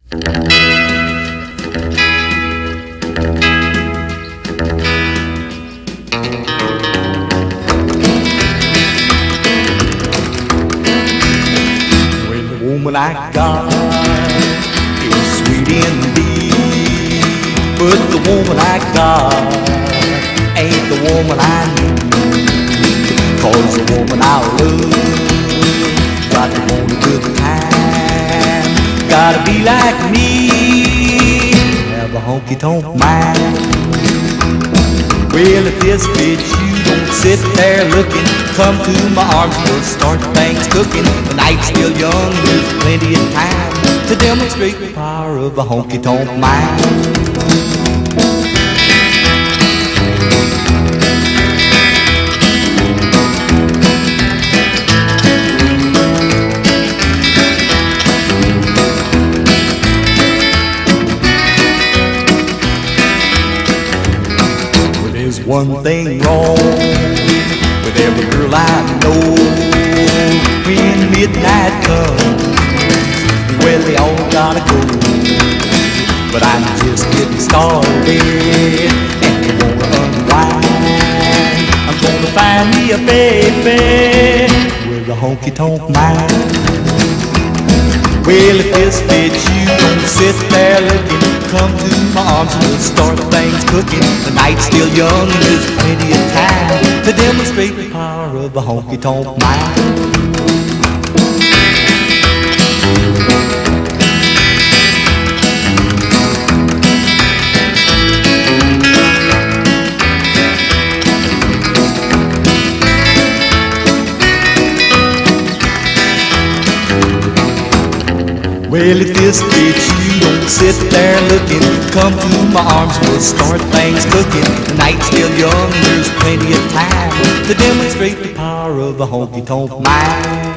When the woman I got is sweet indeed, but the woman I got ain't the woman I need. 'Cause the woman I love got to want a good time, gotta be like me, have a honky-tonk mind. Well, if this fits you, don't sit there looking, come to my arms, we'll start things cooking. The night's still young, there's plenty of time to demonstrate the power of a honky-tonk mind. There's one thing wrong with every girl I know. When midnight comes, well, they all gotta go. But I'm just getting started and I wanna unwind. I'm gonna find me a baby with a honky-tonk mind. Well, if this fits you, don't sit there looking, come to my arms and we'll start things cooking. The night's still young and there's plenty of time to demonstrate the power of a honky-tonk mind. Well, if this fits you, don't sit there looking, come to my arms, we'll start things cooking. The night's still young, there's plenty of time to demonstrate the power of a honky-tonk mind.